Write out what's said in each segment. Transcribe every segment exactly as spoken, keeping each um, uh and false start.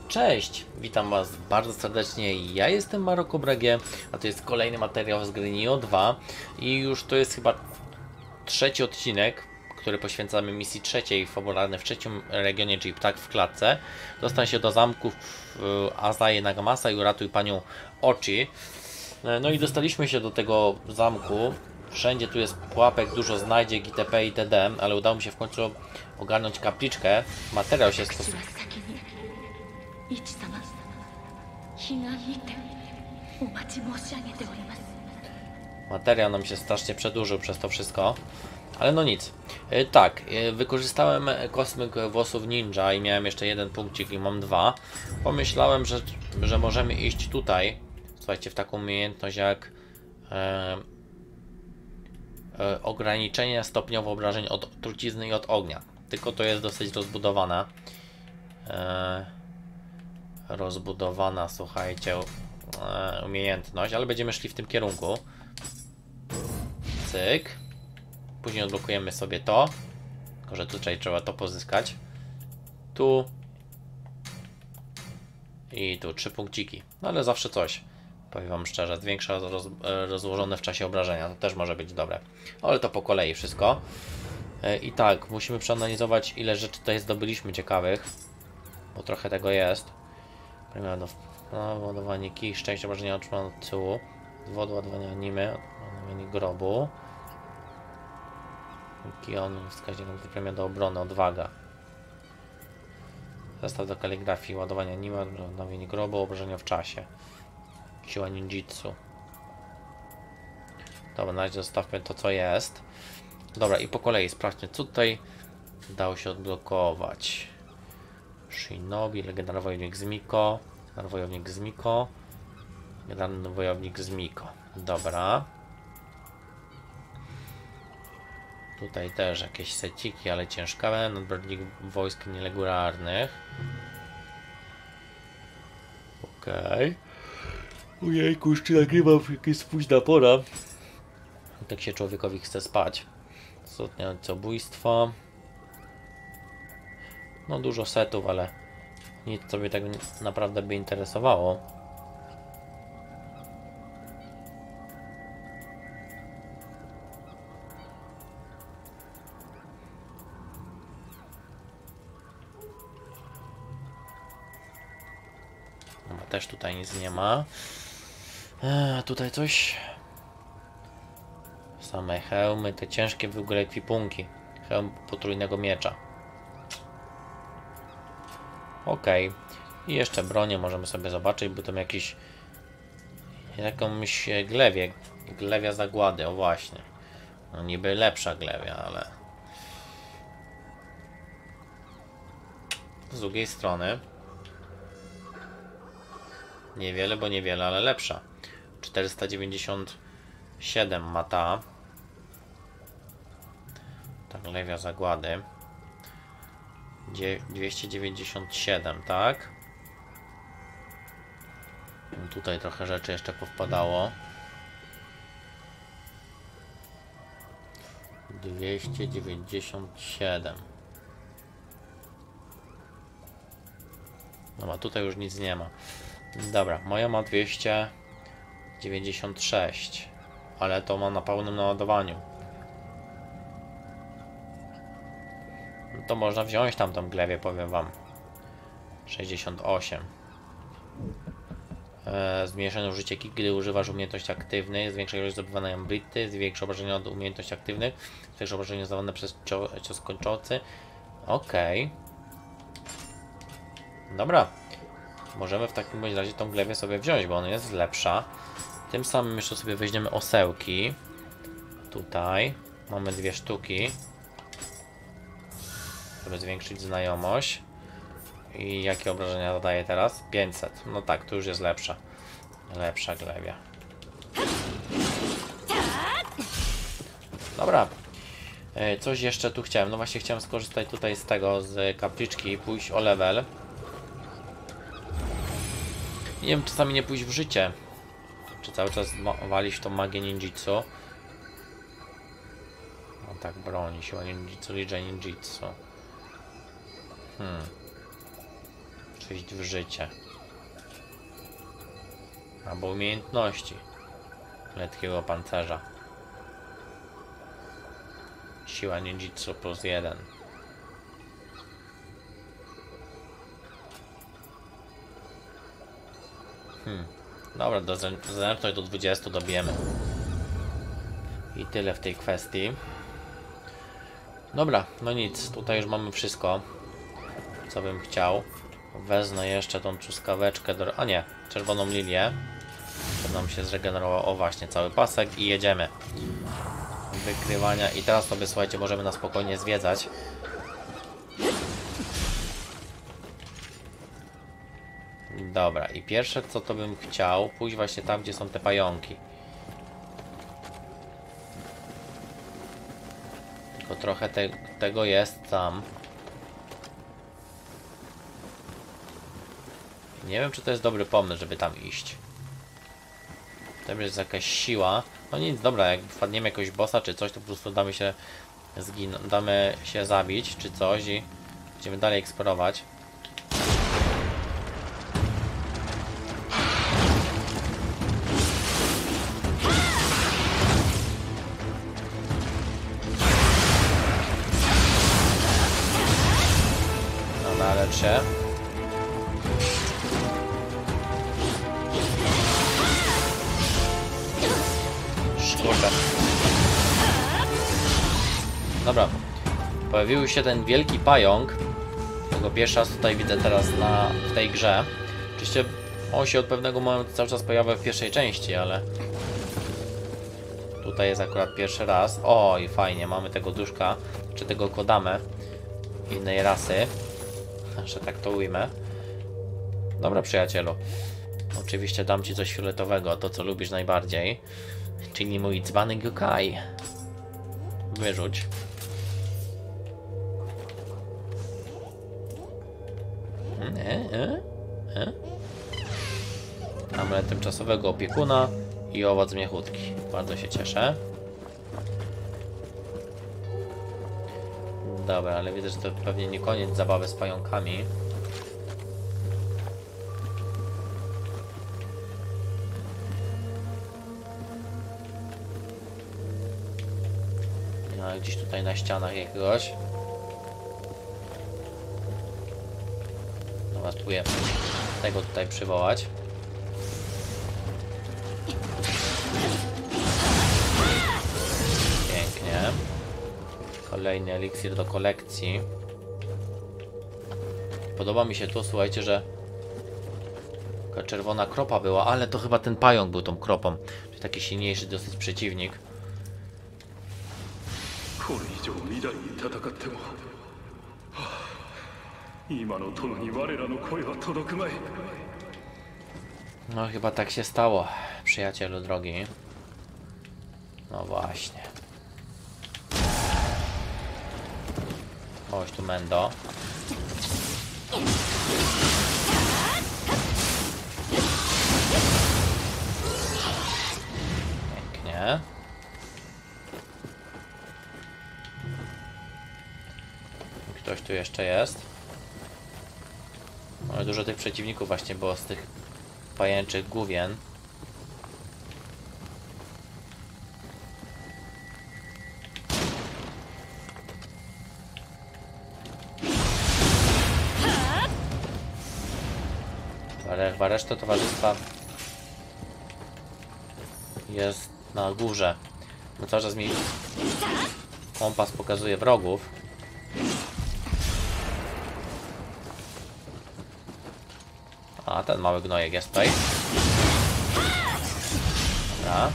Cześć, witam was bardzo serdecznie, ja jestem Marokobrege, a to jest kolejny materiał z gry Nioh dwa i już to jest chyba trzeci odcinek, który poświęcamy misji trzeciej fabularnej w trzecim regionie, czyli Ptak w klatce. Dostań się do zamków Azaje Nagamasa i uratuj panią Ochi. No i dostaliśmy się do tego zamku. Wszędzie tu jest pułapek, dużo znajdziek itp. itd., ale udało mi się w końcu ogarnąć kapliczkę. Materiał się stosuje. Materiał nam się strasznie przedłużył przez to wszystko. Ale no nic. Yy, tak, yy, wykorzystałem kosmyk włosów ninja i miałem jeszcze jeden punkcik i mam dwa. Pomyślałem, że, że możemy iść tutaj. Słuchajcie, w taką umiejętność jak yy, yy, ograniczenie stopniowo obrażeń od trucizny i od ognia. Tylko to jest dosyć rozbudowana. Yy, rozbudowana, słuchajcie, yy, umiejętność, ale będziemy szli w tym kierunku. Cyk. Później odblokujemy sobie to. Tylko że tutaj trzeba to pozyskać. Tu. I tu trzy punkciki. No ale zawsze coś. Powiem wam szczerze, zwiększa roz, rozłożone w czasie obrażenia. To też może być dobre. Ale to po kolei wszystko. I tak, musimy przeanalizować, ile rzeczy tutaj zdobyliśmy ciekawych. Bo trochę tego jest. No, ładowanie kij, szczęście, obrażenia otrzymane od tyłu. Z wody, ładowanie animy, ładowanie grobu. Kion, wskaźnik premia do obrony, odwaga. Zestaw do kaligrafii, ładowania anime, odnowienie grobu, obrażenia w czasie. Siła ninjitsu. Dobra, na razie zostawmy to, co jest. Dobra, i po kolei sprawdźmy, co tutaj dało się odblokować. Shinobi, legendarny wojownik z Miko. Legendarny wojownik z Miko. Legendarny wojownik z Miko. Dobra. Tutaj też jakieś seciki, ale ciężkawe. Nadbrodnik wojsk nieregularnych. Okej. Okay. Ojejku, jeszcze nagrywam, jakieś późna pora. Tak się człowiekowi chce spać. Zabójstwo. No dużo setów, ale nic co mnie tak naprawdę by interesowało. No, też tutaj nic nie ma. Eee, tutaj coś. Same hełmy, te ciężkie w ogóle ekwipunki. Hełm potrójnego miecza. Okej. Okay. I jeszcze bronię możemy sobie zobaczyć, bo tam jakiś jakąś glewię. Glewia zagłady, o właśnie. No niby lepsza glewia, ale z drugiej strony niewiele, bo niewiele, ale lepsza. czterysta dziewięćdziesiąt siedem ma ta. Ta glewia zagłady. dwieście dziewięćdziesiąt siedem, tak? No tutaj trochę rzeczy jeszcze powpadało. dwieście dziewięćdziesiąt siedem. No a tutaj już nic nie ma. Dobra, moja ma dwieście dziewięćdziesiąt sześć. Ale to ma na pełnym naładowaniu. No to można wziąć tamtą glewię, powiem wam. sześćdziesiąt osiem. Eee, zmniejszone użycie kik, gdy używasz umiejętności aktywnych. Zwiększa ilość zdobywanej ambryty. Zwiększa obrażenia od umiejętności aktywnych. Zwiększa obrażenia zdawane przez cios kończący. Okej. Okay. Dobra. Możemy w takim bądź razie tą glewię sobie wziąć, bo ona jest lepsza. Tym samym jeszcze sobie weźmiemy osełki. Tutaj mamy dwie sztuki, żeby zwiększyć znajomość. I jakie obrażenia zadaje teraz? pięćset. No tak, to już jest lepsza. Lepsza glewia. Dobra. Coś jeszcze tu chciałem. No właśnie chciałem skorzystać tutaj z tego, z kapliczki i pójść o level. Nie wiem, czasami nie pójść w życie. Czy cały czas walić w tą magię ninjitsu. No tak, broni, siła ninjitsu, liczę ninjitsu. Hmm. Przejść w życie. Albo umiejętności. Letkiego pancerza. Siła ninjitsu plus jeden. Hmm. Dobra, do zręczność do dwudziestu dobijemy. I tyle w tej kwestii. Dobra, no nic, tutaj już mamy wszystko, co bym chciał. Wezmę jeszcze tą truskaweczkę do... A nie, czerwoną lilię. To nam się zregenerował, o właśnie, cały pasek i jedziemy. Wykrywania i teraz sobie, słuchajcie, możemy na spokojnie zwiedzać. Dobra, i pierwsze co to bym chciał, pójść właśnie tam, gdzie są te pająki. Tylko trochę te, tego jest tam. Nie wiem, czy to jest dobry pomysł, żeby tam iść. Tam jest jakaś siła. No nic, dobra, jak wpadniemy jakiegoś bossa czy coś, to po prostu damy się zgin damy się zabić czy coś i będziemy dalej eksplorować. Dobra, lecz się. Szkoda. Dobra. Pojawił się ten wielki pająk. Tego pierwszy raz tutaj widzę teraz na, w tej grze. Oczywiście on się od pewnego momentu cały czas pojawia w pierwszej części, ale tutaj jest akurat pierwszy raz. O, i fajnie, mamy tego duszka, czy tego kodamę innej rasy, że tak to ujmę. Dobra, przyjacielu. Oczywiście dam ci coś fioletowego, to co lubisz najbardziej, czyli mój dzbanek yokai. Wyrzuć. E, e, e. Mamy tymczasowego opiekuna i owoc miechutki. Bardzo się cieszę. Dobra, ale widzę, że to pewnie nie koniec zabawy z pająkami. No, gdzieś tutaj na ścianach jakiegoś. Dobra, spróbuję tego tutaj przywołać. Pięknie. Kolejny eliksir do kolekcji. Podoba mi się to, słuchajcie, że taka czerwona kropa była, ale to chyba ten pająk był tą kropą. Czyli taki silniejszy dosyć przeciwnik. No chyba tak się stało, przyjacielu drogi. No właśnie. Chodź tu, Mendo. Pięknie. Ktoś tu jeszcze jest. Ale dużo tych przeciwników właśnie było z tych pajęczych główien. Ale chyba reszta towarzystwa jest na górze. No cały czas mi kompas pokazuje wrogów. A, ten mały gnojek jest tutaj. Dobra.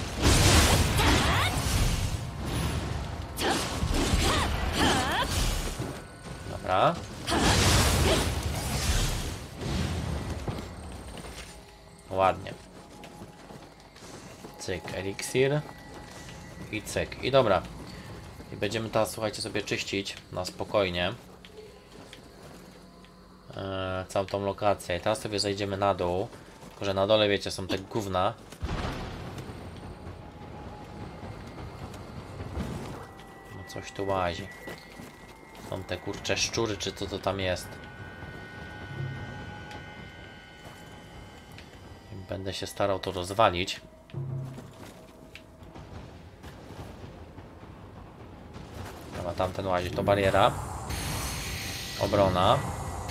Dobra. Ładnie. Cyk, eliksir. I cyk. I dobra. I będziemy teraz, słuchajcie, sobie czyścić na spokojnie. Eee, całą tą lokację. I teraz sobie zejdziemy na dół. Tylko że na dole, wiecie, są te gówna. No coś tu łazi. Są te kurcze szczury, czy co to tam jest. Będę się starał to rozwalić. Dobra, tamten łazi, to bariera. Obrona.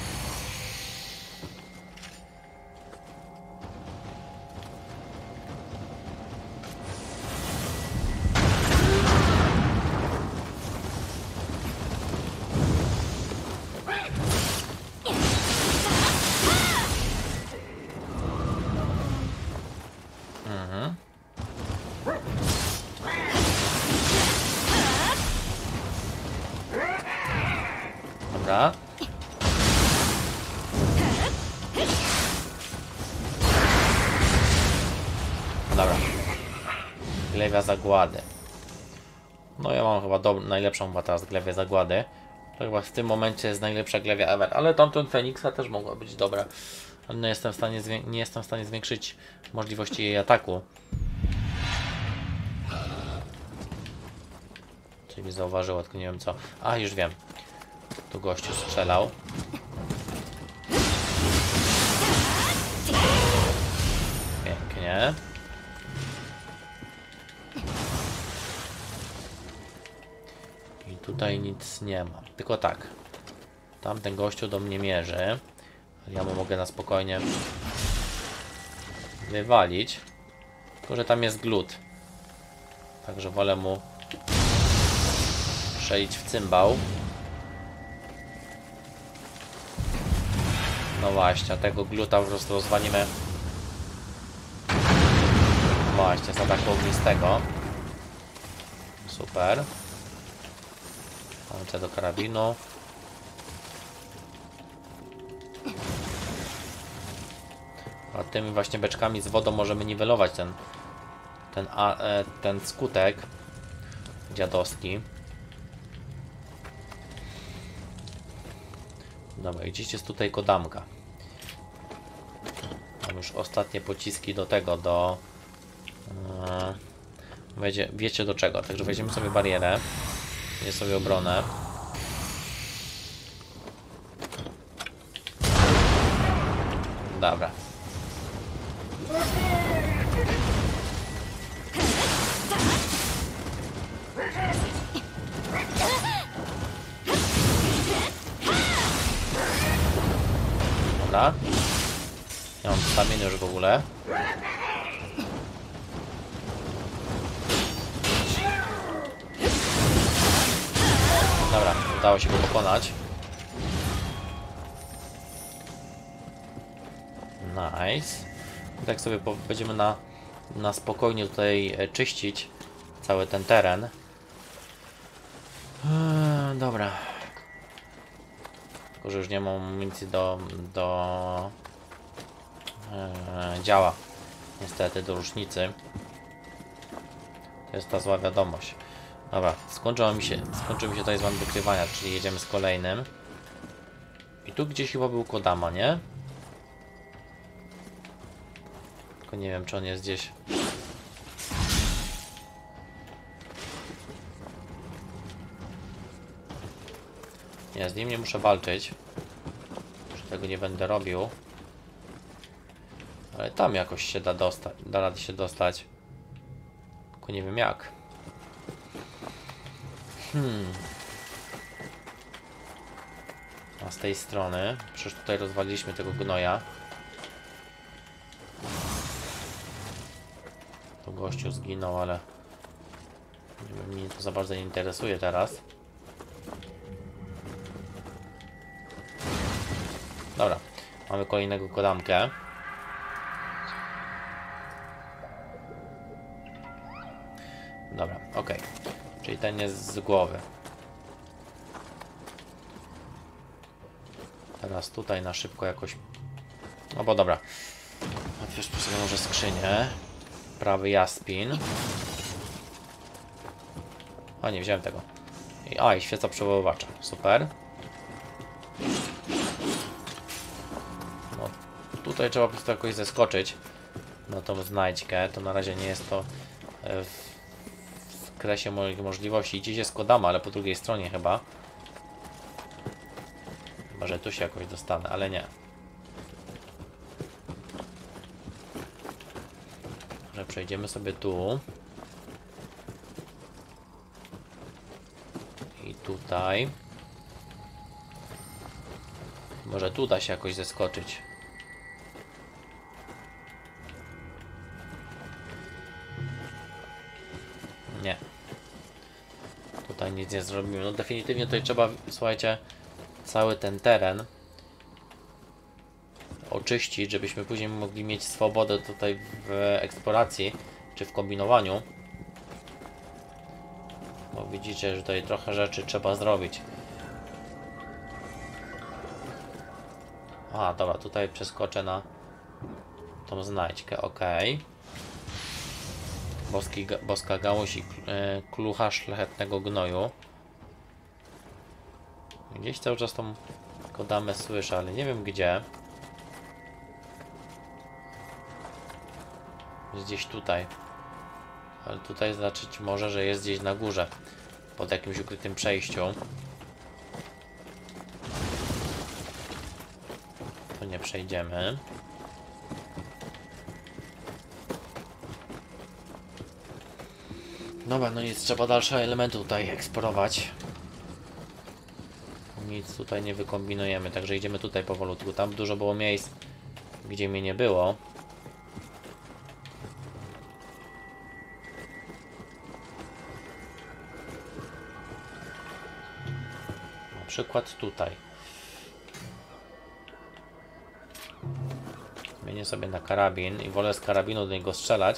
Mhm. Dobra. Dobra. Glewia zagłady. No ja mam chyba do... najlepszą chyba teraz glewię zagłady. To chyba w tym momencie jest najlepsza glewia ever. Ale tamten Feniksa też mogła być dobra. Ale nie jestem w stanie, zwię... nie jestem w stanie zwiększyć możliwości jej ataku. Czyli zauważyło, tylko nie wiem co. A, już wiem. Tu gościu strzelał. Pięknie. I tutaj nic nie ma. Tylko tak. Tamten gościu do mnie mierzy. Ja mu mogę na spokojnie wywalić. Tylko że tam jest glut. Także wolę mu przejść w cymbał. No właśnie, a tego gluta po prostu rozwalimy. Właśnie, z ataku ognistego. Super. Amunicja do karabinu. A tymi właśnie beczkami z wodą możemy niwelować ten ten, a, e, ten skutek dziadowski. Dobra, gdzieś jest tutaj kodamka. Mam już ostatnie pociski do tego, do... Yy, wiecie, wiecie do czego. Także weźmiemy sobie barierę. Weźmiemy sobie obronę. Dobra. Dobra. Nie mam staminy już w ogóle. Dobra, udało się go pokonać. Nice. I tak sobie będziemy na, na spokojnie tutaj czyścić cały ten teren. Eee, dobra. Tylko że już nie mam amunicji do, do e, działa. Niestety do rusznicy. To jest ta zła wiadomość. Dobra, skończyło mi się, skończył mi się tutaj z wami wykrywania, czyli jedziemy z kolejnym. I tu gdzieś chyba był Kodama, nie? Tylko nie wiem, czy on jest gdzieś. Nie, z nim nie muszę walczyć. Już tego nie będę robił. Ale tam jakoś się da dostać, da rady się dostać. Tylko nie wiem jak. Hmm. A z tej strony, przecież tutaj rozwaliliśmy tego gnoja. To gościu zginął, ale nie wiem, mnie to za bardzo nie interesuje teraz. Dobra, mamy kolejnego kodamkę. Dobra, ok. Czyli ten jest z głowy. Teraz tutaj na szybko jakoś... No bo dobra. Otwierzmy sobie może skrzynię. Prawy jaspin. O, nie wziąłem tego. I, a, i świeca przywoływacza. Super. No, tutaj trzeba po prostu jakoś zeskoczyć na tą znajdźkę. To na razie nie jest to w, w kresie moich możliwości. Gdzieś jest Kodama, ale po drugiej stronie chyba. Chyba że tu się jakoś dostanę, ale nie. że przejdziemy sobie tu. I tutaj. Może tu da się jakoś zeskoczyć. Nie. Tutaj nic nie zrobimy. No definitywnie tutaj trzeba, słuchajcie, cały ten teren oczyścić, żebyśmy później mogli mieć swobodę tutaj w eksploracji, czy w kombinowaniu. Bo widzicie, że tutaj trochę rzeczy trzeba zrobić. A, dobra, tutaj przeskoczę na tą znajdźkę, ok. Boski, boska gałąź i e, klucha szlachetnego gnoju. Gdzieś cały czas tą kodamę słyszę, ale nie wiem gdzie. Jest gdzieś tutaj. Ale tutaj znaczyć może, że jest gdzieś na górze. Pod jakimś ukrytym przejściu. Tu nie przejdziemy. Dobra, no nic, trzeba dalsze elementy tutaj eksplorować. Nic tutaj nie wykombinujemy, także idziemy tutaj powolutku. Tam dużo było miejsc, gdzie mnie nie było. Na przykład tutaj. Zmienię sobie na karabin i wolę z karabinu do niego strzelać.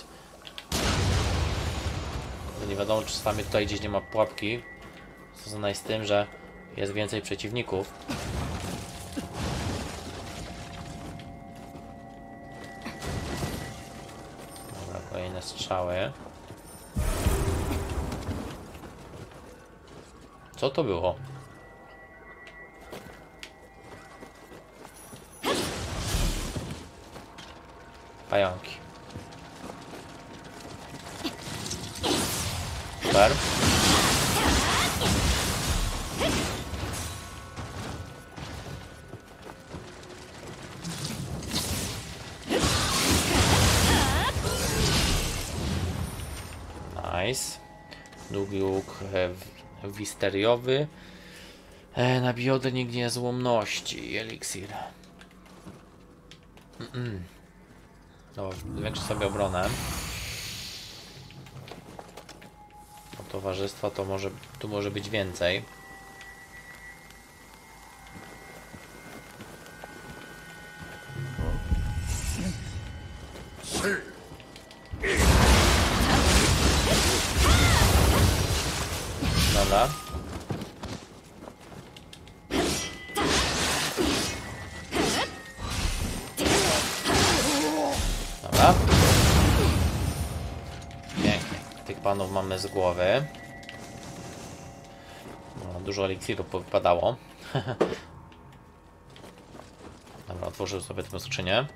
Nie wiadomo, czy czasami tutaj gdzieś nie ma pułapki. Związane z tym, że jest więcej przeciwników. Dobra, kolejne strzały. Co to było? Pająki. Super. Nice. Długi łuk e, wisteriowy. E, na biodę nigdy niezłomności. Eliksir. Mm -mm. No, zwiększę sobie obronę. Towarzystwa to może, tu może być więcej. Dobra. Dobra. Pięknie. Tych panów mamy z głowy. No, dużo eliksiru powypadało. Dobra, otworzył sobie tę skrzynię.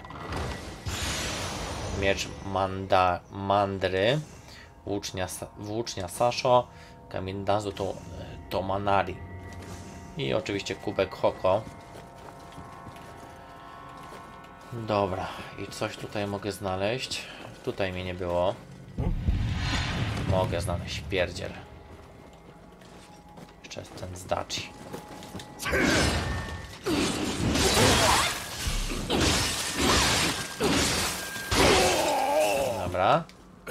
Miecz manda, mandry. Włócznia, włócznia Sasho. Kamień Danzu to, to Manari. I oczywiście kubek Hoko. Dobra, i coś tutaj mogę znaleźć. Tutaj mnie nie było. Mogę znaleźć pierdziel. Jeszcze jest ten z Daci. Dobra.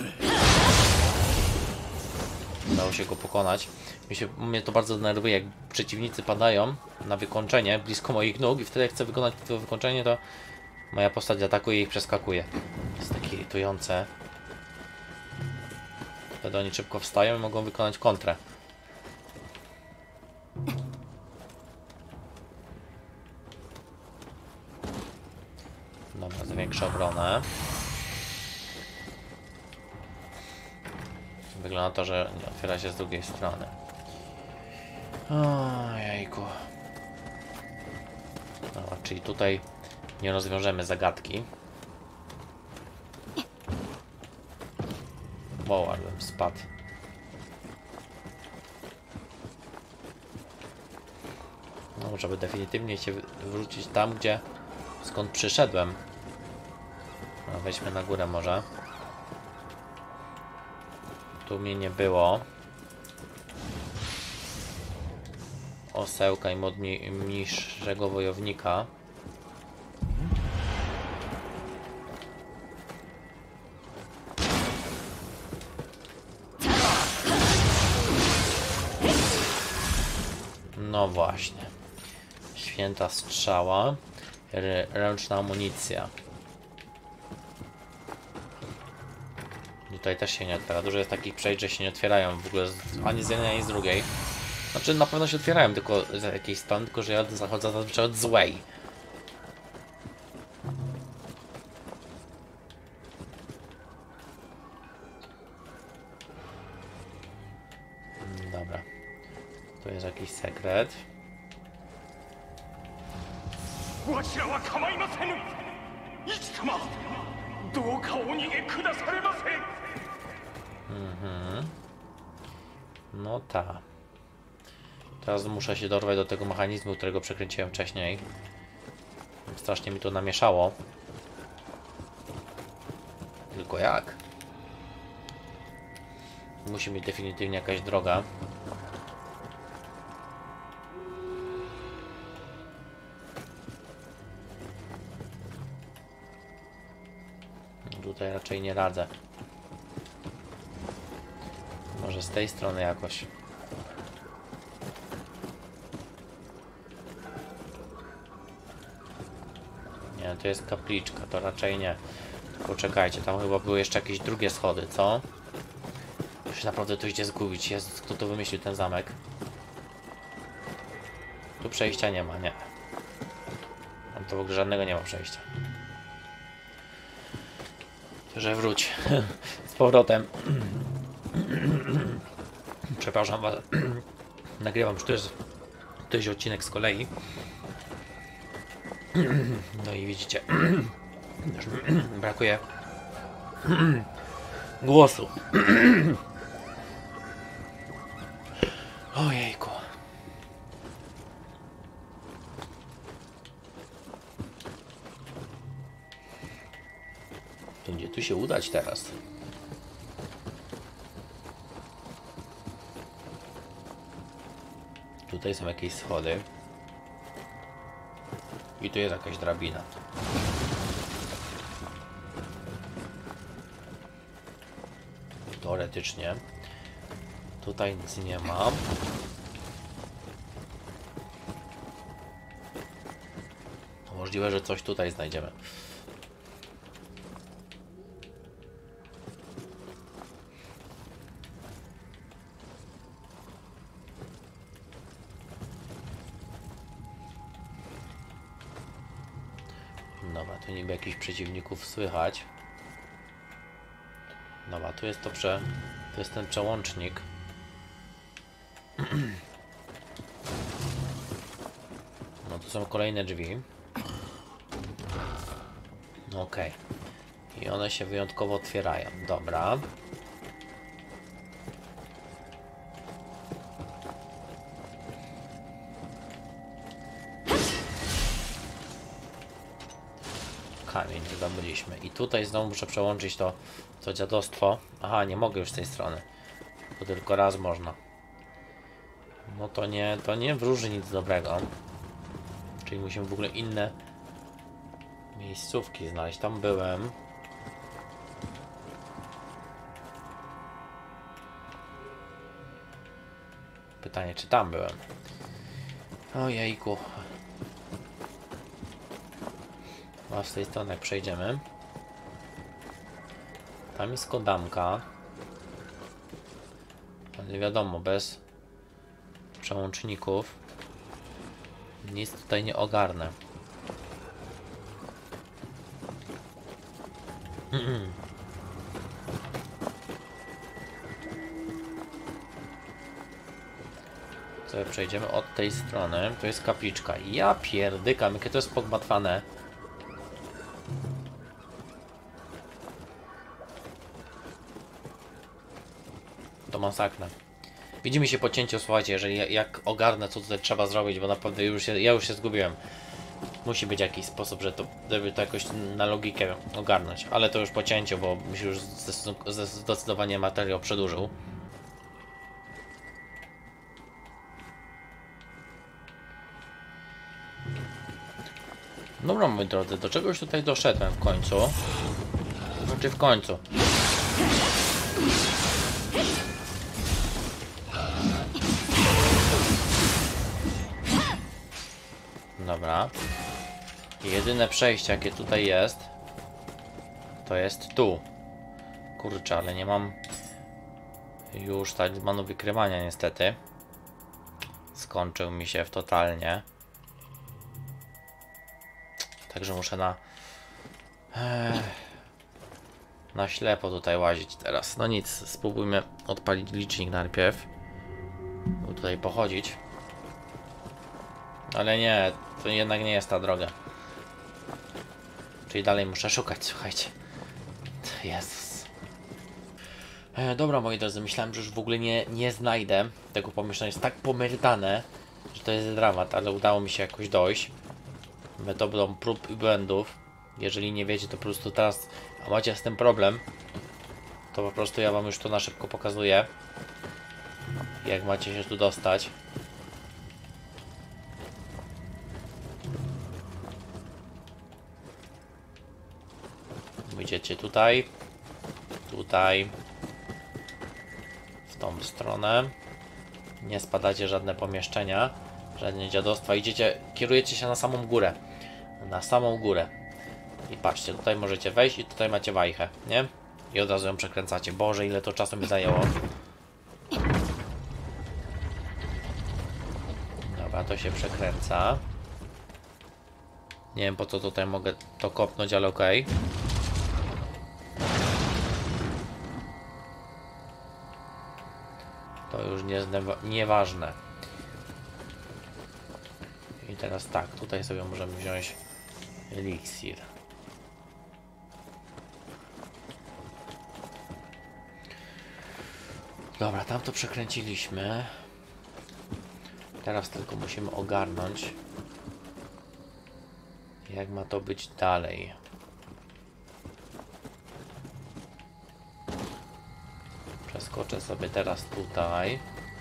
Udało się go pokonać. Mi się, mnie to bardzo denerwuje, jak przeciwnicy padają na wykończenie blisko moich nóg i wtedy jak chcę wykonać to wykończenie, to moja postać atakuje i ich przeskakuje. Jest takie irytujące. Wtedy oni szybko wstają i mogą wykonać kontrę. Dobra, zwiększę obronę. Wygląda na to, że nie otwiera się z drugiej strony. Ojejku. Dobra, czyli tutaj nie rozwiążemy zagadki. Wow, ale bym spadł. No, żeby definitywnie się wrócić tam, gdzie skąd przyszedłem. No, weźmy na górę może. Tu mnie nie było. Osełka i mod mniejszego wojownika. No właśnie. Święta strzała. R ręczna amunicja. Tutaj też się nie otwiera. Dużo jest takich przejść, że się nie otwierają w ogóle z, ani z jednej, ani z drugiej. Znaczy na pewno się otwierają tylko z jakiejś strony, tylko że ja zachodzę zazwyczaj od złej. Dobra. To jest jakiś sekret. Mhm. No ta. Teraz muszę się dorwać do tego mechanizmu, którego przekręciłem wcześniej. Strasznie mi to namieszało. Tylko jak? Musi mieć definitywnie jakaś droga. Tutaj raczej nie radzę. Może z tej strony jakoś. Nie, to jest kapliczka, to raczej nie. Tylko czekajcie, tam chyba były jeszcze jakieś drugie schody, co? Już naprawdę tu idzie zgubić. Jezus, kto to wymyślił ten zamek? Tu przejścia nie ma, nie. Tam to w ogóle żadnego nie ma przejścia. Że wróć z powrotem. Przepraszam was. Nagrywam, że to jest, to jest odcinek z kolei. No i widzicie, brakuje głosu. Ojejku. Będzie tu się udać teraz. Tutaj są jakieś schody. I tu jest jakaś drabina. Teoretycznie. Tutaj nic nie ma. Możliwe, że coś tutaj znajdziemy. Dobra, tu niby jakichś przeciwników słychać. Dobra, tu jest to prze... to jest ten przełącznik. No tu są kolejne drzwi. Okej. I one się wyjątkowo otwierają. Dobra. Kamień zdobyliśmy. I tutaj znowu muszę przełączyć to, to dziadostwo. Aha, nie mogę już z tej strony. To tylko raz można. No to nie, to nie wróży nic dobrego. Czyli musimy w ogóle inne miejscówki znaleźć. Tam byłem. Pytanie, czy tam byłem? Ojejku. A z tej strony jak przejdziemy. Tam jest kodamka. Ale wiadomo, bez przełączników nic tutaj nie ogarnę. Sobie przejdziemy od tej strony. To jest kapliczka. Ja pierdykam, jakie to jest pogmatwane. To masakra. Widzimy się po cięciu, słuchajcie, jeżeli jak ogarnę, co tutaj trzeba zrobić, bo naprawdę już się, ja już się zgubiłem. Musi być jakiś sposób, że to, żeby to jakoś na logikę ogarnąć. Ale to już po cięciu, bo mi się już zdecydowanie materiał przedłużył. Dobra, moi drodzy, do czegoś tutaj doszedłem w końcu. Znaczy w końcu. Dobra. Jedyne przejście, jakie tutaj jest, to jest tu. Kurczę, ale nie mam już talizmanu wykrywania niestety. Skończył mi się w totalnie. Także muszę na... Ech, na ślepo tutaj łazić teraz. No nic, spróbujmy odpalić licznik najpierw. Bo tutaj pochodzić. Ale nie, to jednak nie jest ta droga. Czyli dalej muszę szukać, słuchajcie. Jezus. E, dobra, moi drodzy, myślałem, że już w ogóle nie, nie znajdę tego pomieszczenia. Jest tak pomerdane, że to jest dramat, ale udało mi się jakoś dojść. Metodą prób i błędów. Jeżeli nie wiecie, to po prostu teraz, a macie z tym problem, to po prostu ja wam już to na szybko pokazuję. Jak macie się tu dostać. Idziecie tutaj, tutaj, w tą stronę. Nie spadacie żadne pomieszczenia, żadne dziadostwa. Idziecie, kierujecie się na samą górę. Na samą górę. I patrzcie, tutaj możecie wejść i tutaj macie wajchę, nie? I od razu ją przekręcacie. Boże, ile to czasu mi zajęło. Dobra, to się przekręca. Nie wiem, po co tutaj mogę to kopnąć, ale okej. Okay. To już nie jest nieważne. I teraz tak, tutaj sobie możemy wziąć eliksir. Dobra, tam to przekręciliśmy. Teraz tylko musimy ogarnąć, jak ma to być dalej. Przeskoczę sobie teraz tutaj.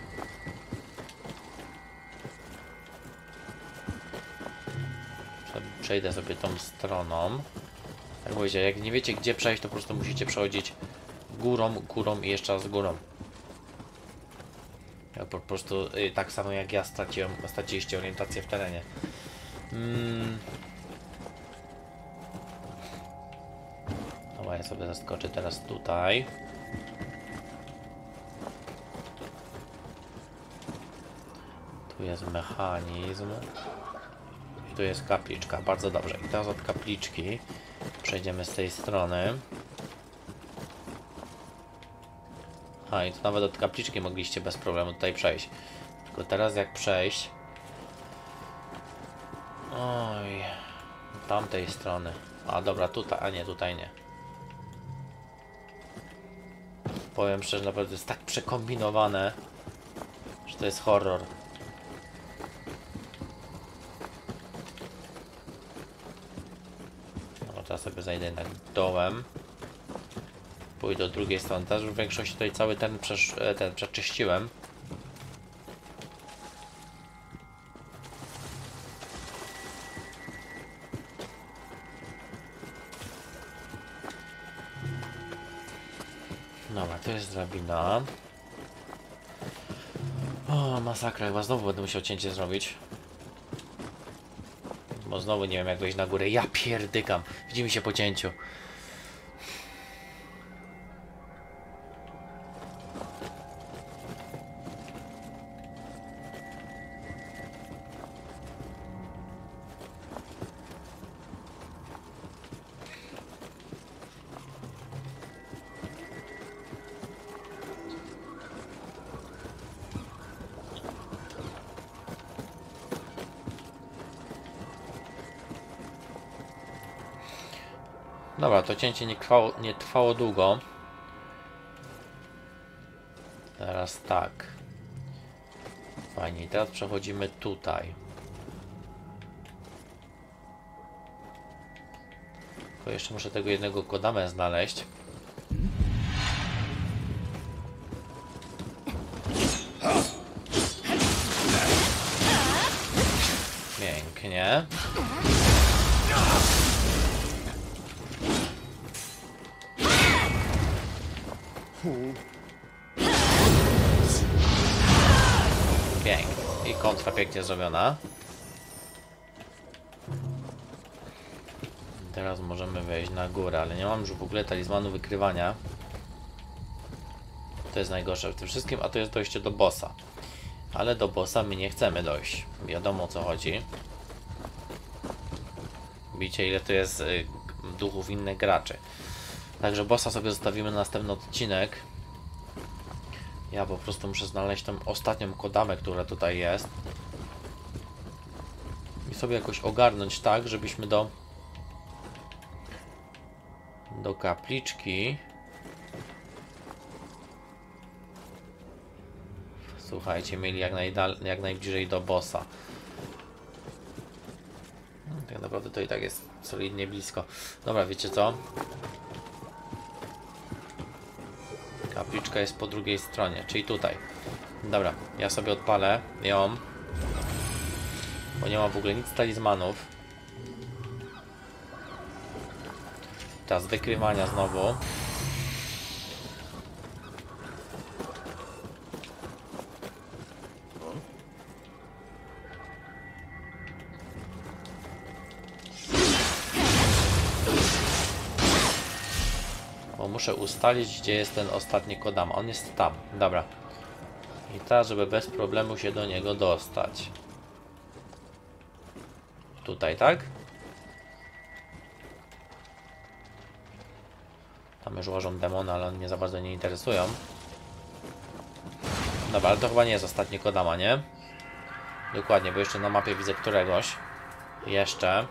Przejdę sobie tą stroną. Jak mówicie, jak nie wiecie gdzie przejść, to po prostu musicie przechodzić górą, górą i jeszcze raz górą. Ja po prostu y, tak samo jak ja straciłem, straciliście orientację w terenie. Hmm. Dobra, ja sobie zaskoczę teraz tutaj. Tu jest mechanizm. I tu jest kapliczka. Bardzo dobrze. I teraz od kapliczki przejdziemy z tej strony. A i to nawet od kapliczki mogliście bez problemu tutaj przejść. Tylko teraz jak przejść... Oj... Tamtej strony. A dobra, tutaj, a nie, tutaj nie. Powiem szczerze, naprawdę jest tak przekombinowane, że to jest horror. No, teraz sobie zajdę jednak dołem. Pójdę do drugiej strony. Teraz w większości tutaj cały ten, przesz ten przeczyściłem. Dobra, to jest drabina. O, masakra, chyba znowu będę musiał cięcie zrobić. Bo znowu nie wiem jak wejść na górę. Ja pierdykam. Widzimy się po cięciu. Dobra, to cięcie nie trwało, nie trwało długo. Teraz tak. Fajnie, teraz przechodzimy tutaj. Tylko jeszcze muszę tego jednego kodamę znaleźć. Pięknie. Pięknie. I kontra pięknie zrobiona. Teraz możemy wejść na górę, ale nie mam już w ogóle talizmanu wykrywania. To jest najgorsze w tym wszystkim, a to jest dojście do bossa. Ale do bossa my nie chcemy dojść. Wiadomo, o co chodzi. Widzicie, ile to jest y, duchów innych graczy. Także bossa sobie zostawimy na następny odcinek. Ja po prostu muszę znaleźć tą ostatnią kodamę, która tutaj jest. I sobie jakoś ogarnąć tak, żebyśmy do... do kapliczki... Słuchajcie, mieli jak, najdal, jak najbliżej do bossa. Tak naprawdę to i tak jest solidnie blisko. Dobra, wiecie co? Kapliczka jest po drugiej stronie, czyli tutaj. Dobra, ja sobie odpalę ją. Bo nie mam w ogóle nic z talizmanów. Teraz wykrywania znowu. Bo muszę ustalić, gdzie jest ten ostatni kodama. On jest tam. Dobra. I teraz, żeby bez problemu się do niego dostać. Tutaj, tak? Tam już łożą demony, ale one mnie za bardzo nie interesują. Dobra, ale to chyba nie jest ostatni kodama, nie? Dokładnie, bo jeszcze na mapie widzę któregoś. Jeszcze.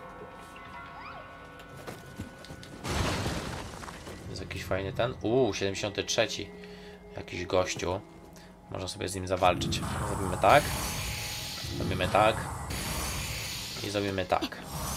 Jest jakiś fajny ten. Uuu, siedemdziesiąty trzeci. Jakiś gościu. Można sobie z nim zawalczyć. Zrobimy tak. Zrobimy tak. I zrobimy tak.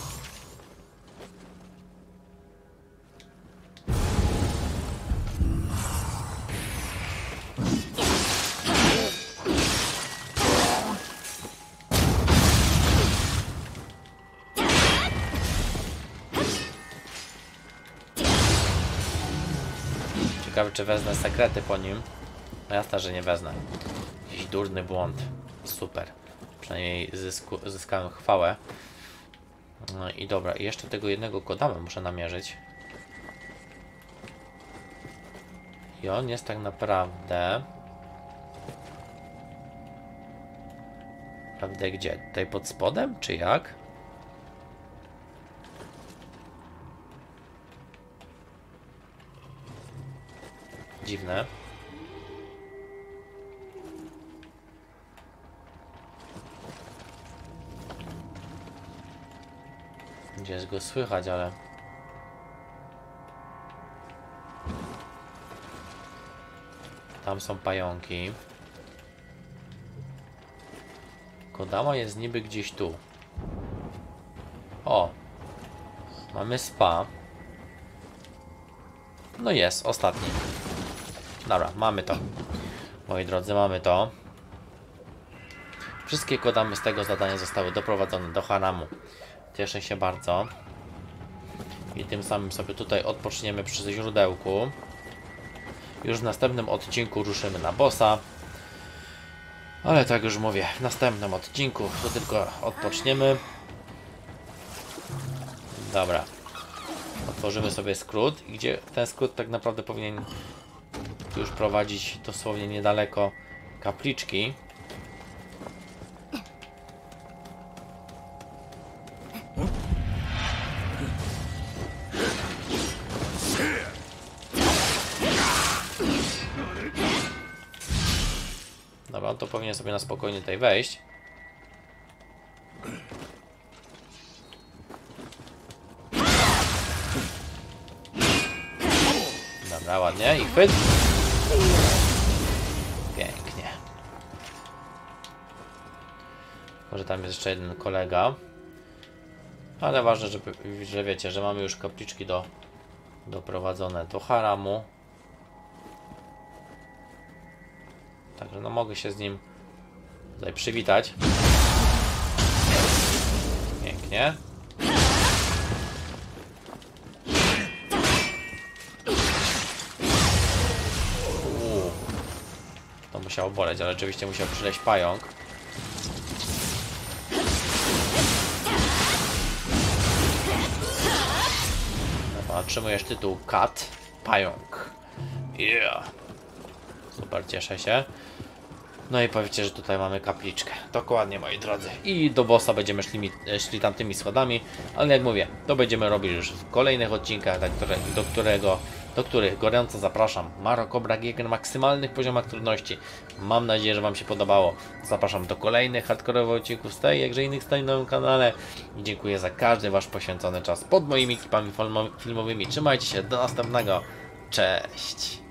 Ciekawe, czy wezmę sekrety po nim. No jasne, że nie wezmę. Jakiś durny błąd. Super. Przynajmniej zysku, zyskałem chwałę. No i dobra, i jeszcze tego jednego kodama muszę namierzyć. I on jest tak naprawdę... Prawda gdzie? Tutaj pod spodem? Czy jak? Dziwne. Gdzie jest go słychać, ale... Tam są pająki. Kodama jest niby gdzieś tu. O! Mamy spa. No jest, ostatni. Dobra, mamy to. Moi drodzy, mamy to. Wszystkie kodamy z tego zadania zostały doprowadzone do Hanamu. Cieszę się bardzo. I tym samym sobie tutaj odpoczniemy przy źródełku. Już w następnym odcinku ruszymy na bossa. Ale tak już mówię, w następnym odcinku to tylko odpoczniemy. Dobra. Otworzymy sobie skrót, gdzie ten skrót tak naprawdę powinien już prowadzić dosłownie niedaleko kapliczki. Dobra, to powinien sobie na spokojnie tutaj wejść. Dobra, ładnie. I chwyt. Pięknie. Może tam jest jeszcze jeden kolega. Ale ważne, że, że wiecie, że mamy już kapliczki do, doprowadzone do haramu. Także no mogę się z nim tutaj przywitać. Pięknie. Uuu. To musiało boleć, ale oczywiście musiał przyleść pająk. Dobra, otrzymujesz tytuł Kat. Pająk. Yeah. Super, cieszę się. No i powiecie, że tutaj mamy kapliczkę. Dokładnie, moi drodzy. I do bossa będziemy szli, szli tamtymi schodami. Ale jak mówię, to będziemy robili już w kolejnych odcinkach, do, które, do, którego, do których gorąco zapraszam. Marokobra G na maksymalnych poziomach trudności. Mam nadzieję, że Wam się podobało. Zapraszam do kolejnych hardkorowych odcinków z tej, jakże innych stoi na moim kanale. I dziękuję za każdy Wasz poświęcony czas pod moimi klipami filmowymi. Trzymajcie się, do następnego. Cześć!